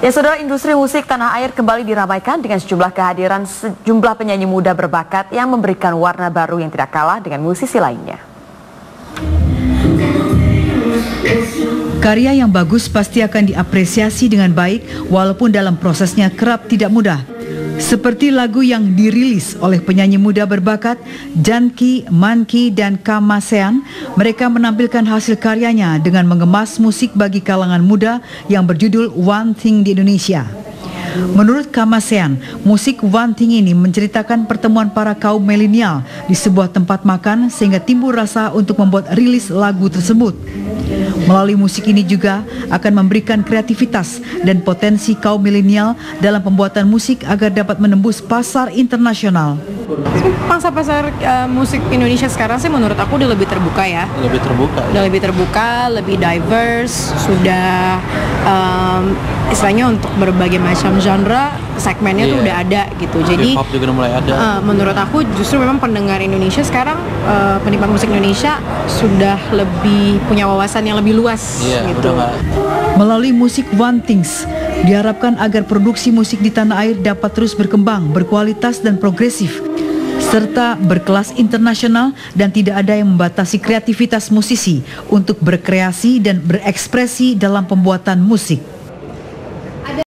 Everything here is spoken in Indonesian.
Ya, saudara, industri musik tanah air kembali diramaikan dengan sejumlah kehadiran sejumlah penyanyi muda berbakat yang memberikan warna baru yang tidak kalah dengan musisi lainnya. Karya yang bagus pasti akan diapresiasi dengan baik walaupun dalam prosesnya kerap tidak mudah. Seperti lagu yang dirilis oleh penyanyi muda berbakat Janki, Manki, dan Kamasean, mereka menampilkan hasil karyanya dengan mengemas musik bagi kalangan muda yang berjudul One Thing di Indonesia. Menurut Kamasean, musik One Thing ini menceritakan pertemuan para kaum milenial di sebuah tempat makan sehingga timbul rasa untuk membuat rilis lagu tersebut. Melalui musik ini juga akan memberikan kreativitas dan potensi kaum milenial dalam pembuatan musik agar dapat menembus pasar internasional. Pangsa pasar musik Indonesia sekarang sih menurut aku udah lebih terbuka ya. Lebih terbuka. Udah lebih terbuka, lebih diverse, sudah istilahnya untuk berbagai macam genre segmennya tuh udah ada gitu. Jadi K-pop juga udah mulai ada. Menurut aku justru memang pendengar Indonesia sekarang, penikmat musik Indonesia sudah lebih punya wawasan yang lebih luas gitu. Melalui musik One Things diharapkan agar produksi musik di tanah air dapat terus berkembang, berkualitas dan progresif, serta berkelas internasional dan tidak ada yang membatasi kreativitas musisi untuk berkreasi dan berekspresi dalam pembuatan musik.